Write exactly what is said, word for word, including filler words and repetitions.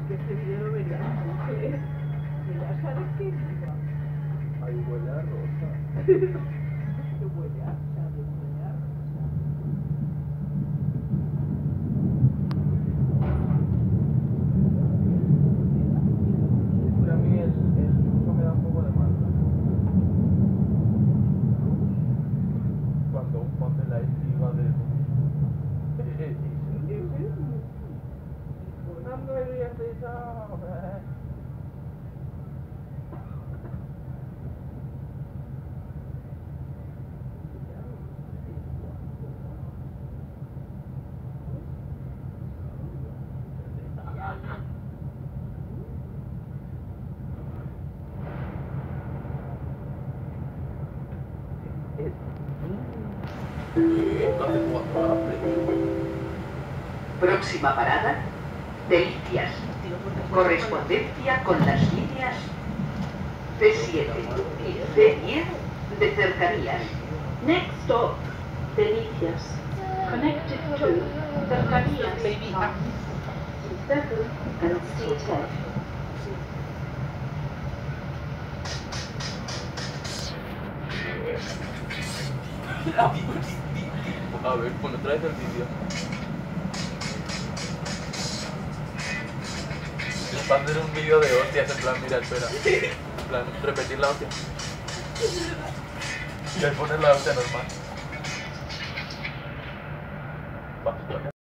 que este vídeo lo vería la mujer. Mira, ¿sabes qué? Ahí huele a rosa. Que huele a, ¿sabes? Huele a rosa. Es que a mí el, el ruso me da un poco de mal. Cuando un papel ahí iba de... No me digas eso. Próxima parada, Delicias. Correspondencia con las líneas C siete y C diez de cercanías. Next stop, Delicias. Connected to cercanías C seven and C ten. A ver, bueno, traes el vídeo. Es para hacer un vídeo de hostias, en plan, mira, espera. En plan, repetir la hostia. Y ahí pones la hostia normal.